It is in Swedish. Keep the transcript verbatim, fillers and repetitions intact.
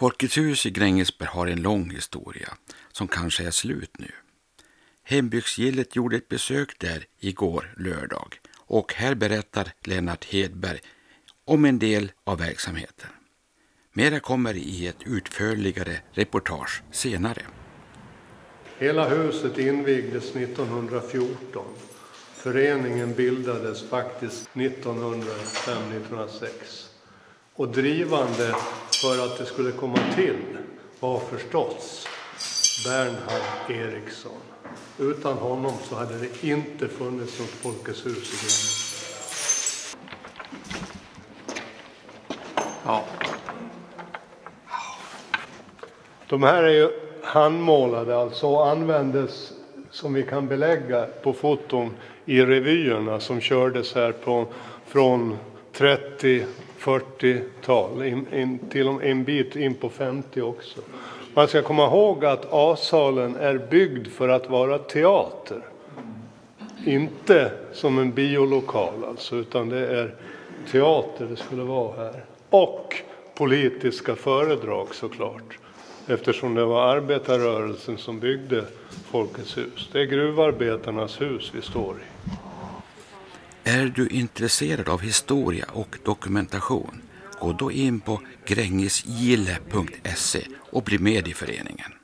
Folkets hus i Grängesberg har en lång historia som kanske är slut nu. Hembygdsgillet gjorde ett besök där igår lördag och här berättar Lennart Hedberg om en del av verksamheten. Mera kommer i ett utförligare reportage senare. Hela huset invigdes nittonhundrafjorton. Föreningen bildades faktiskt nittonhundrafem till nittonhundrasex. Och drivande för att det skulle komma till var förstås Bernhard Eriksson. Utan honom så hade det inte funnits något Folkets hus i Grängesberg. Ja. De här är ju handmålade alltså och användes som vi kan belägga på foton i revyerna som kördes här på, från trettio fyrtiotal in, in, till en bit in på femtio också. Man ska komma ihåg att A-salen är byggd för att vara teater. Inte som en biolokal alltså, utan det är teater det skulle vara här. Och politiska föredrag såklart. Eftersom det var arbetarrörelsen som byggde Folkets hus. Det är gruvarbetarnas hus vi står i. Är du intresserad av historia och dokumentation? Gå då in på grängesgille punkt se och bli med i föreningen.